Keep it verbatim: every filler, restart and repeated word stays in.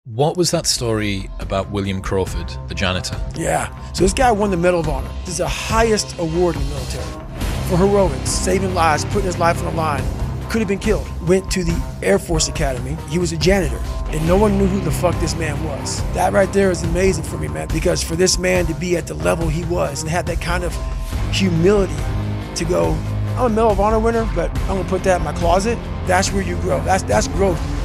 What was that story about William Crawford, the janitor? Yeah, so this guy won the Medal of Honor. This is the highest award in the military. For heroics, saving lives, putting his life on the line. Could have been killed. Went to the Air Force Academy. He was a janitor, and no one knew who the fuck this man was. That right there is amazing for me, man, because for this man to be at the level he was and have that kind of humility to go, I'm a Medal of Honor winner, but I'm gonna put that in my closet, that's where you grow. That's, that's growth.